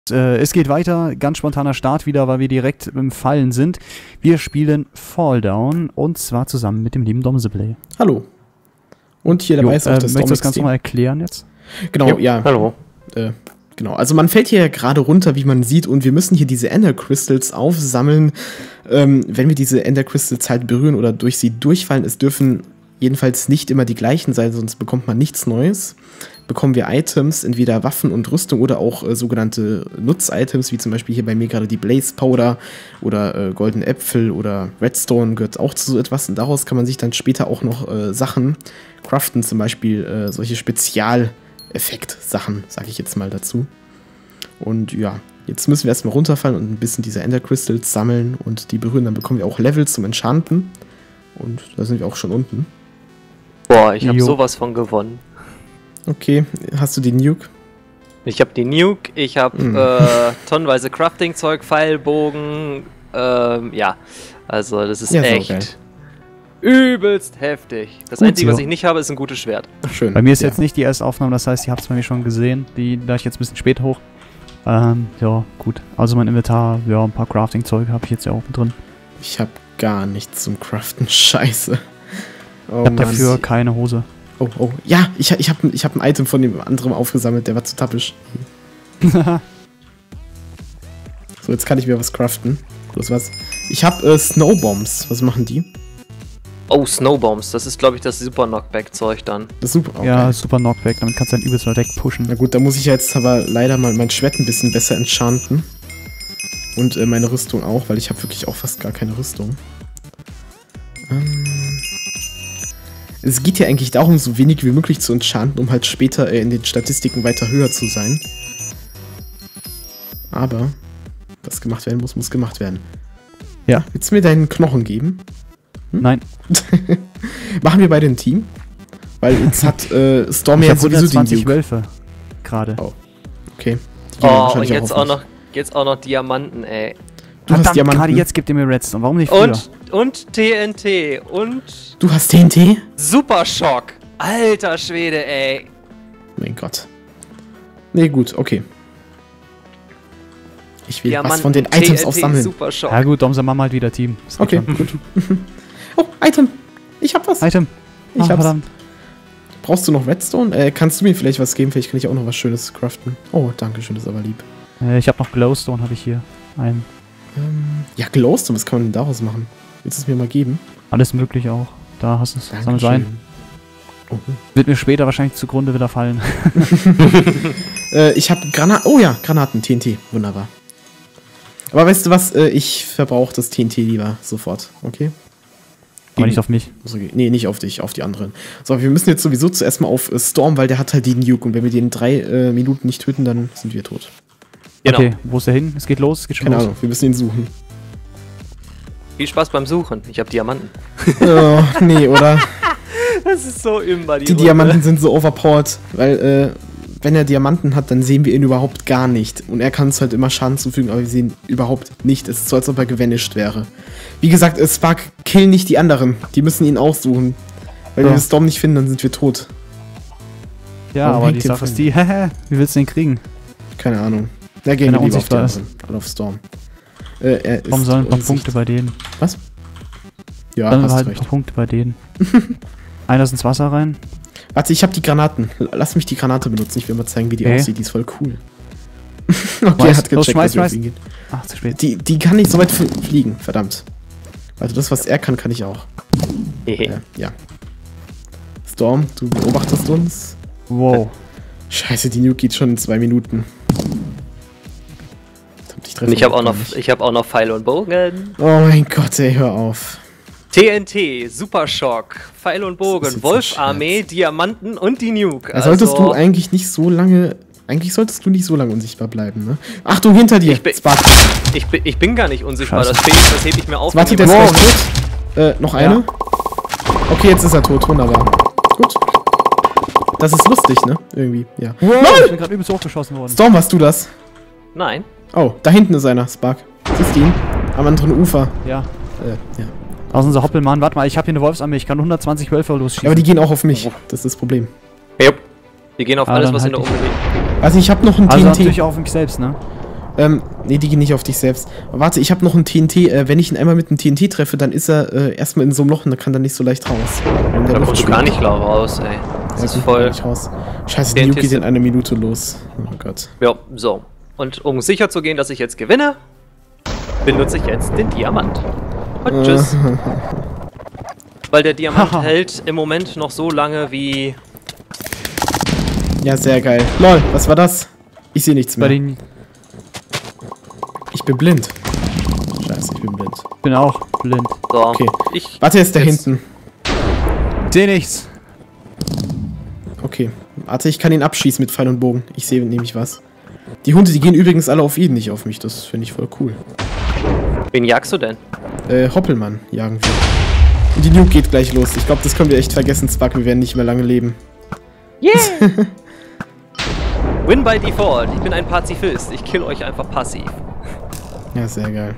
Es geht weiter, ganz spontaner Start wieder, weil wir direkt im Fallen sind. Wir spielen Fall Down und zwar zusammen mit dem lieben Domseplay. Hallo. Und hier dabei ist auch das Möchtest du das Ganze mal erklären jetzt? Genau, ja. Hallo. Genau, also man fällt hier gerade runter, wie man sieht, und wir müssen hier diese Ender Crystals aufsammeln. Wenn wir diese Ender Crystals halt berühren oder durch sie durchfallen, es dürfen jedenfalls nicht immer die gleichen sein, sonst bekommt man nichts Neues. Bekommen wir Items, entweder Waffen und Rüstung oder auch sogenannte Nutz-Items, wie zum Beispiel hier bei mir gerade die Blaze Powder oder Golden Äpfel oder Redstone gehört auch zu so etwas. Und daraus kann man sich dann später auch noch Sachen craften, zum Beispiel solche Spezialeffekt-Sachen, sage ich jetzt mal dazu. Und ja, jetzt müssen wir erstmal runterfallen und ein bisschen diese Ender Crystals sammeln und die berühren. Dann bekommen wir auch Levels zum Enchanten. Und da sind wir auch schon unten. Boah, ich habe sowas von gewonnen. Okay, hast du die Nuke? Ich habe die Nuke, ich habe tonnenweise Crafting-Zeug, Pfeilbogen, ja. Also das ist ja echt übelst heftig. Das Einzige, was ich nicht habe, ist ein gutes Schwert. Schön. Bei mir ist jetzt nicht die erste Aufnahme, das heißt, ihr habt es bei mir schon gesehen. Da ich jetzt ein bisschen spät hoch. Ja, gut. Also mein Inventar, ja, ein paar Crafting-Zeug habe ich jetzt ja auch mit drin. Ich habe gar nichts zum Craften. Scheiße. Oh, ich habe dafür keine Hose. Oh, oh. Ja, ich hab ein Item von dem anderen aufgesammelt, der war zu tappisch. So, jetzt kann ich mir was craften. Bloß was. Ich habe Snowbombs. Was machen die? Oh, Snowbombs. Das ist, glaube ich, das Super Knockback-Zeug dann. Das ist super. Okay. Ja, Super Knockback. Damit kannst du dein übelst weit pushen. Na gut, da muss ich jetzt aber leider mal mein Schwert ein bisschen besser enchanten. Und meine Rüstung auch, weil ich habe wirklich auch fast gar keine Rüstung. Es geht ja eigentlich darum, so wenig wie möglich zu enchanten, um halt später in den Statistiken weiter höher zu sein. Aber was gemacht werden muss, muss gemacht werden. Ja. Willst du mir deinen Knochen geben? Hm? Nein. Machen wir beide ein Team? Weil jetzt hat Storm ja sowieso die 120 Wölfe gerade. Oh. Okay. Oh, und jetzt auch noch Diamanten, ey. Du hast Diamanten. Gerade jetzt gibt ihr mir Redstone. Warum nicht früher? Und TNT. Und... Du hast TNT? Super Schock. Alter Schwede, ey. Mein Gott. Nee, gut, okay. Ich will Diamanten, was von den Items aufsammeln. Super Schock. Ja gut, darum sind wir mal halt wieder Team. Okay, gut. Oh, Item. Ich hab was. Item. Ich hab's. Verdammt. Brauchst du noch Redstone? Kannst du mir vielleicht was geben? Vielleicht kann ich auch noch was Schönes craften. Oh, danke schön, das ist aber lieb. Ich habe noch Glowstone, habe ich hier. Einen. Ja, Glowstone, was kann man denn daraus machen? Willst du es mir mal geben? Alles mögliche auch. Da hast du es. Soll sein. Oh. Wird mir später wahrscheinlich zugrunde wieder fallen. Ich habe Granaten. Oh ja, Granaten, TNT. Wunderbar. Aber weißt du was? Ich verbrauche das TNT lieber sofort. Okay? Aber nicht auf mich. Nee, nicht auf dich, auf die anderen. So, wir müssen jetzt sowieso zuerst mal auf Storm, weil der hat halt die Nuke. Und wenn wir den in 3 Minuten nicht töten, dann sind wir tot. Genau. Okay, wo ist der hin? Es geht los, es geht schon Keine los. Ahnung, wir müssen ihn suchen. Viel Spaß beim Suchen. Ich habe Diamanten. Oh, nee, oder? Das ist so immer die Diamanten sind so overpowered, weil, wenn er Diamanten hat, dann sehen wir ihn überhaupt gar nicht. Und er kann uns halt immer Schaden zufügen, aber wir sehen ihn überhaupt nicht. Es ist so, als ob er gevanished wäre. Wie gesagt, Spark, kill nicht die anderen. Die müssen ihn auch suchen. Weil wenn wir Storm nicht finden, dann sind wir tot. Ja, Warum aber die Sache ist die, wie willst du den kriegen? Keine Ahnung. Da gehen wir lieber auf die anderen. Oder auf Storm. Warum sollen ein paar Punkte bei denen? Was? Ja, dann hast halt recht. ein paar Punkte bei denen. Einer ist ins Wasser rein. Warte, ich habe die Granaten. Lass mich die Granate benutzen. Ich will mal zeigen, wie die aussieht. Die ist voll cool. Okay, er hat gecheckt, dass wir auf ihn gehen. Ach, zu spät. Die kann nicht so weit fliegen, verdammt. Also das, was er kann, kann ich auch. Ja. Storm, du beobachtest uns. Wow. Scheiße, die Nuke geht schon in 2 Minuten. Und ich habe auch noch Pfeile und Bogen. Oh mein Gott, ey, hör auf. TNT, Super Schock, Pfeil und Bogen, Wolfarmee, Diamanten und die Nuke. Da solltest du eigentlich nicht so lange... Eigentlich solltest du nicht so lange unsichtbar bleiben, ne? Achtung, hinter dir! Ich bin gar nicht unsichtbar, das hebe ich mir auf. Warte, der ist gleich tot. Noch eine? Ja. Okay, jetzt ist er tot, wunderbar. Gut. Das ist lustig, ne? Irgendwie, ja. Wow, ich bin gerade übelst hochgeschossen worden. Storm, warst du das? Nein. Oh, da hinten ist einer, Spark. Siehst du ihn? Am anderen Ufer. Ja. Ja. Da ist unser Hoppelmann. Warte mal, ich habe hier eine Wolfsarmee. Ich kann 120 Wölfe losschießen. Ja, aber die gehen auch auf mich. Das ist das Problem. Ja. Die gehen auf alles, was in der Umwelt. Also ich habe noch ein also TNT. natürlich auch auf mich selbst, ne? Nee, die gehen nicht auf dich selbst. Aber warte, ich habe noch ein TNT. Wenn ich ihn einmal mit einem TNT treffe, dann ist er erstmal in so einem Loch und dann kann er nicht so leicht raus. Da kommst du gar nicht raus, ey. Das ist voll. Nicht raus. Scheiße, die Nuke geht in 1 Minute los. Oh Gott. Ja, so. Und um sicher zu gehen, dass ich jetzt gewinne, benutze ich jetzt den Diamant. Und tschüss. Weil der Diamant hält im Moment noch so lange wie... Ja, sehr geil. Lol, was war das? Ich sehe nichts mehr. Ich bin blind. Scheiße, ich bin blind. Ich bin auch blind. So, okay. Warte, er ist da hinten. Seh nichts. Okay. Warte, ich kann ihn abschießen mit Pfeil und Bogen. Ich sehe nämlich was. Die Hunde, die gehen übrigens alle auf ihn, nicht auf mich. Das finde ich voll cool. Wen jagst du denn? Hoppelmann jagen wir. Und die Nuke geht gleich los. Ich glaube, das können wir echt vergessen, Spark. Wir werden nicht mehr lange leben. Yeah! Win by Default. Ich bin ein Pazifist. Ich kill euch einfach passiv. Ja, sehr geil.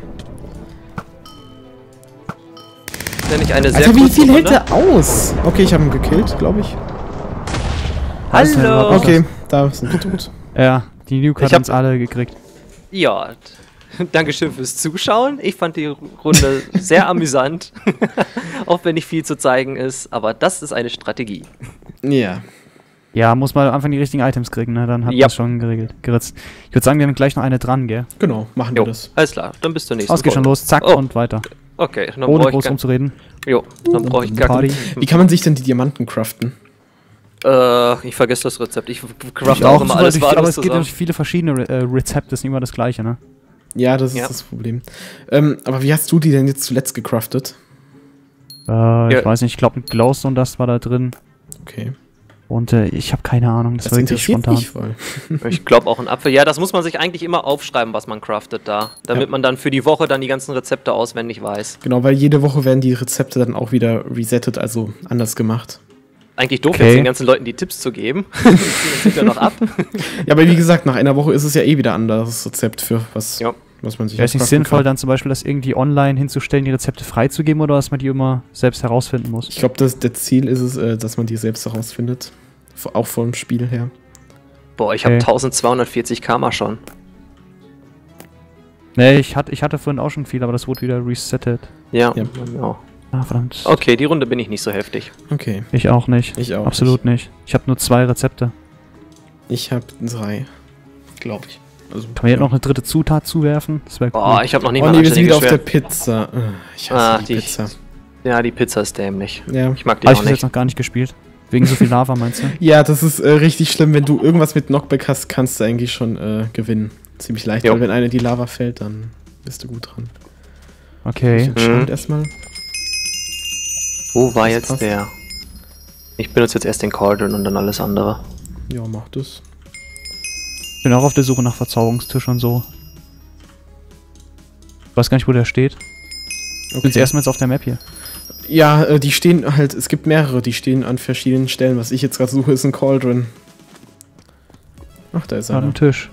Nämlich eine sehr Alter, wie kurze viel hält Runde. er aus? Okay, ich habe ihn gekillt, glaube ich. Hallo! Okay, da sind wir tot. Ja, die Nuke hat uns alle gekriegt. Ja, Dankeschön fürs Zuschauen. Ich fand die Runde sehr amüsant. Auch wenn nicht viel zu zeigen ist. Aber das ist eine Strategie. Ja. Ja, muss man am Anfang die richtigen Items kriegen, ne? Dann hat man es schon geritzt. Ich würde sagen, wir haben gleich noch eine dran, gell? Genau, machen wir das. Alles klar, dann bist du nächstes Mal. Aus geht schon los, zack und weiter. Okay, dann ohne groß rumzureden. Jo, dann brauche ich gar nicht. Wie kann man sich denn die Diamanten craften? Ich vergesse das Rezept. Ich crafte auch immer alles aber es gibt zusammen. durch viele verschiedene Rezepte, das ist nicht immer das gleiche, ne? Ja, das ist das Problem. Aber wie hast du die denn jetzt zuletzt gecraftet? Ich weiß nicht, ich glaube ein Glowstone, das war da drin. Okay. Und ich habe keine Ahnung, das war wirklich spontan. Mich voll. Ich glaube auch ein Apfel. Ja, das muss man sich eigentlich immer aufschreiben, was man craftet da. Damit man dann für die Woche dann die ganzen Rezepte auswendig weiß. Genau, weil jede Woche werden die Rezepte dann auch wieder resettet, also anders gemacht. Eigentlich doof, jetzt den ganzen Leuten die Tipps zu geben. Das zieht ja noch ab. Ja, aber wie gesagt, nach einer Woche ist es ja eh wieder ein anderes Rezept für was man sich. Wäre es nicht sinnvoll, dann zum Beispiel das irgendwie online hinzustellen, die Rezepte freizugeben, oder dass man die immer selbst herausfinden muss? Ich glaube, der Ziel ist es, dass man die selbst herausfindet. Auch vom Spiel her. Boah, ich habe 1240 Karma schon. Nee, ich hatte vorhin auch schon viel, aber das wurde wieder resettet. Ja. Ah, verdammt. Okay, die Runde bin ich nicht so heftig. Okay. Ich auch nicht. Ich auch Absolut nicht. Ich habe nur 2 Rezepte. Ich habe 3. Glaube ich. Also, kann man jetzt noch eine dritte Zutat zuwerfen? Das wäre cool. Boah, ich habe noch nicht mal wir sind wieder auf der Pizza. Ich hasse die Pizza. Ja, die Pizza ist dämlich. Ja. Ich mag die auch nicht. Ich habe jetzt noch gar nicht gespielt. Wegen so viel Lava, meinst du? Ja, das ist richtig schlimm. Wenn du irgendwas mit Knockback hast, kannst du eigentlich schon gewinnen. Ziemlich leicht, weil wenn einer in die Lava fällt, dann bist du gut dran. Okay. Erstmal. Wo war jetzt der? Ich benutze jetzt erst den Cauldron und dann alles andere. Ja, mach das. Ich bin auch auf der Suche nach Verzauberungstisch und so. Ich weiß gar nicht, wo der steht. Ich bin erstmal jetzt auf der Map hier. Ja, die stehen halt, es gibt mehrere, die stehen an verschiedenen Stellen. Was ich jetzt gerade suche, ist ein Cauldron. Ach, da ist er. Ein Tisch.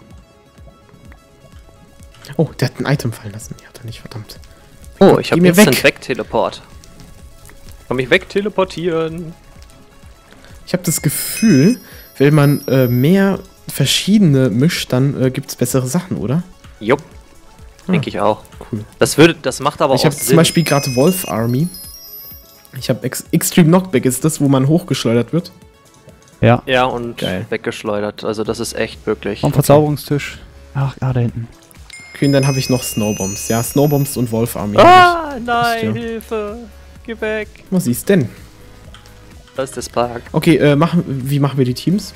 Oh, der hat ein Item fallen lassen. Ja, hat er nicht, verdammt. Oh, ich habe jetzt einen Wegteleport. Kann mich wegteleportieren. Ich habe das Gefühl, wenn man mehr verschiedene mischt, dann gibt es bessere Sachen, oder? Jupp. Denke ich auch. Cool. Das macht aber auch Sinn. Ich habe zum Beispiel gerade Wolf Army. Ich habe Extreme Knockback, ist das, wo man hochgeschleudert wird? Ja. Ja, und weggeschleudert. Also das ist echt wirklich. Und Verzauberungstisch. Ach, da hinten. Okay, und dann habe ich noch Snowbombs. Ja, Snowbombs und Wolf Army. Ah, nein, Hilfe. Geh weg. Was ist denn? Das ist der Spark. Okay, wie machen wir die Teams?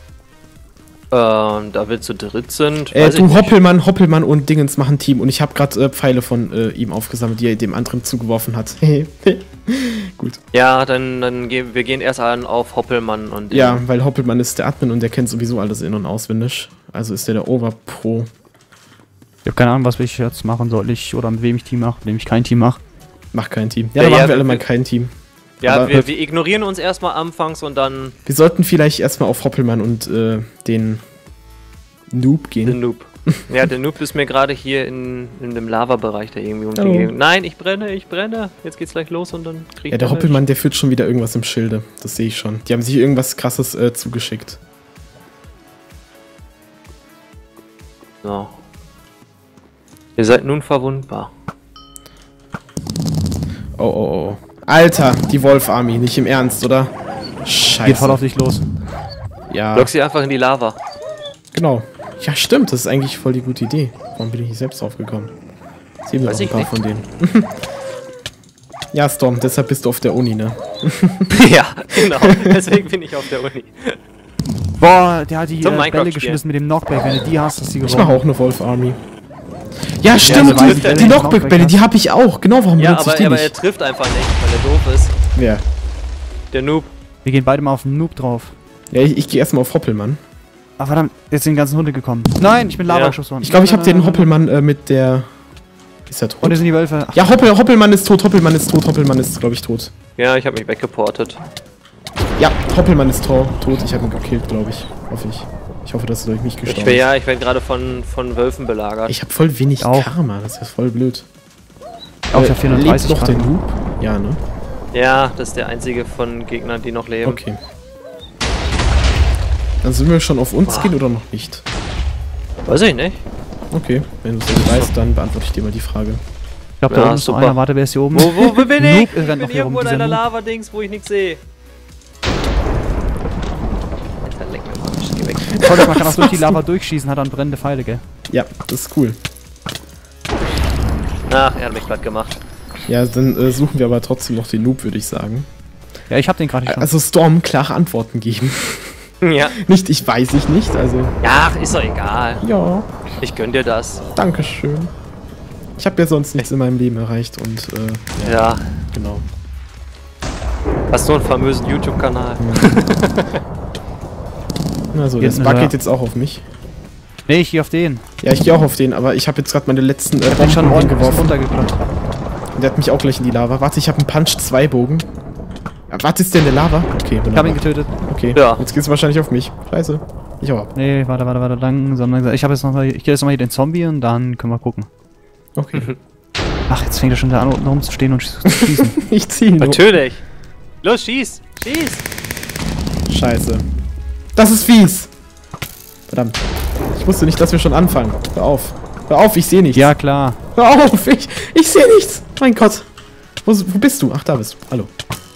Da wir zu dritt sind. Hoppelmann und Dingens machen Team. Und ich habe gerade Pfeile von ihm aufgesammelt, die er dem anderen zugeworfen hat. Gut. Ja, dann wir gehen erst auf Hoppelmann und... Ja, weil Hoppelmann ist der Admin und der kennt sowieso alles in- und auswendig. Also ist der Overpro. Ich habe keine Ahnung, was ich jetzt machen soll. Oder mit wem ich Team mache, mit wem ich kein Team mache. Mach kein Team. Ja, dann machen wir alle mal kein Team. Ja, wir ignorieren uns erstmal anfangs und dann... Wir sollten vielleicht erstmal auf Hoppelmann und den Noob gehen. Den Noob. Ja, der Noob ist mir gerade hier in dem Lava-Bereich da irgendwie umgegeben. Nein, ich brenne. Jetzt geht's gleich los und dann krieg ich... Ja, der Hoppelmann, der führt schon wieder irgendwas im Schilde. Das sehe ich schon. Die haben sich irgendwas Krasses zugeschickt. So. Ihr seid nun verwundbar. Oh, oh, oh. Alter, die Wolf-Army. Nicht im Ernst, oder? Scheiße. Geht voll auf dich los. Ja, Lock sie einfach in die Lava. genau. Ja, stimmt. Das ist eigentlich voll die gute Idee. Warum bin ich nicht selbst drauf gekommen? Sehen wir Weiß noch ein ich paar nicht. von denen. Ja, Storm, deshalb bist du auf der Uni, ne? Ja, genau. Deswegen bin ich auf der Uni. Boah, der hat die Zum Bälle Minecraft-Spielen. geschmissen mit dem Knockback. Wenn du die hast, ist die Ich gewonnen. mache auch eine Wolf-Army. Ja, stimmt, also weil die Bälle die nicht Knockback-Bälle, Knockback die habe ich auch. Genau, warum Ja, benutze ich aber, die aber er nicht? trifft einfach nicht, weil er doof ist. Wer? Der Noob. Wir gehen beide mal auf den Noob drauf. Ja, ich gehe erstmal auf Hoppelmann. Ach verdammt, jetzt sind die ganzen Hunde gekommen. Nein, ich bin Lava Ja. geschossen worden. Ich glaube, ich habe den Hoppelmann mit der... Ist er Und tot? hier sind die Wölfe. Ach, Ja, Hoppelmann ist tot, Hoppelmann ist tot, Hoppelmann ist, glaube ich, tot. Ja, ich habe mich weggeportet. Ja, Hoppelmann ist tot. Ich habe ihn gekillt, glaube ich. Hoffe ich. Ich hoffe, dass er durch mich gestorben ist. Ich werde gerade von Wölfen belagert. Ich habe voll wenig Auch. Karma, das ist voll blöd. auf der 430 lebt noch der gerade. Noob? Ja, ne? Ja, das ist der einzige von Gegnern, die noch leben. Okay. Dann sind wir schon auf uns gehen oder noch nicht? Weiß ich nicht. Okay, wenn du es nicht weißt, dann beantworte ich dir mal die Frage. Ich glaube, da Ja, oben ist noch super. einer. Warte, wer ist hier oben? Wo bin ich? Noob Ich rennt noch bin hier rum. irgendwo in Dieser einer Noob. Lava-Dings, wo ich nichts sehe. Alter, leck mir mal. Geh weg. Toll, man kann auch durch die Lava durchschießen, hat dann brennende Pfeile, gell? Ja, das ist cool. Ach, er hat mich platt gemacht. Ja, dann suchen wir aber trotzdem noch den Noob, würde ich sagen. Ja, ich hab den gerade schon. Also Storm klare Antworten geben. Ja. Nicht, ich weiß ich nicht, also... Ja, ist doch egal. Ja, Ich gönn dir das. dankeschön. Ich habe ja sonst nichts in meinem Leben erreicht und, Ja. genau. Hast du einen famösen YouTube-Kanal? Also, Jetzt das ist Bug er- geht jetzt auch auf mich. Nee, ich geh auf den. Ja, ich gehe auch auf den, aber ich habe jetzt gerade meine letzten Ich hab den schon Bomben ordentlich geworfen. runtergekloppt. Und der hat mich auch gleich in die Lava. Warte, ich habe einen Punch 2 Bogen. Warte, ist der in der Lava? Okay, Ich hab ihn wunderbar. getötet. Okay, Ja. jetzt geht's wahrscheinlich auf mich. Scheiße. Ich hau ab. Nee, warte, langsam. Ich hab jetzt noch mal, ich kill jetzt noch mal hier den Zombie und dann können wir gucken. Okay. Ach, jetzt fängt er schon da an, unten rumzustehen und zu schießen. Ich zieh ihn nur. Natürlich. Los, schieß. Schieß. Scheiße. Das ist fies. Verdammt. Ich wusste nicht, dass wir schon anfangen. Hör auf. Hör auf, ich sehe nichts. Ja, klar. Hör auf, ich sehe nichts. Mein Gott. Wo bist du? Ach, da bist du. Hallo.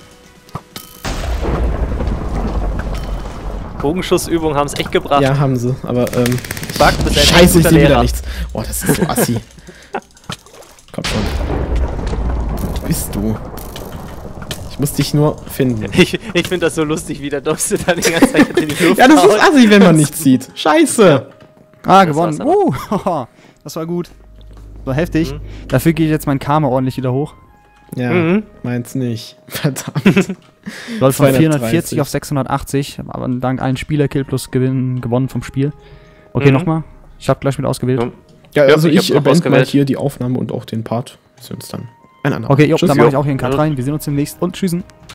Bogenschussübungen haben es echt gebracht. Ja, haben sie. Aber, Bug, bist ein echt Scheiße, ich guter sehe wieder Lehrer. nichts. Oh, das ist so assi. Komm schon. Wo bist du? Ich muss dich nur finden. Ich finde das so lustig, wie der Dobste da die ganze Zeit in die Luft Ja, das ist haut. assi, wenn man nichts sieht. Scheiße. Ah, Das gewonnen. war's Das war gut. So heftig. Mhm. Dafür geht jetzt mein Karma ordentlich wieder hoch. Ja, Mhm. meins nicht. Verdammt. Läuft von 230. 440 auf 680, aber dank einen Spielerkill plus Gewinn gewonnen vom Spiel. Okay, Mhm. nochmal. Ich habe gleich mit ausgewählt. Ja. Ja, Ja, also ich hab ich noch beende mal ausgewählt. hier die Aufnahme und auch den Part. Wir sehen uns dann ein andermal. Okay, jo, Tschüss, dann mache jo. ich auch hier einen Cut rein. Wir sehen uns demnächst und tschüssen.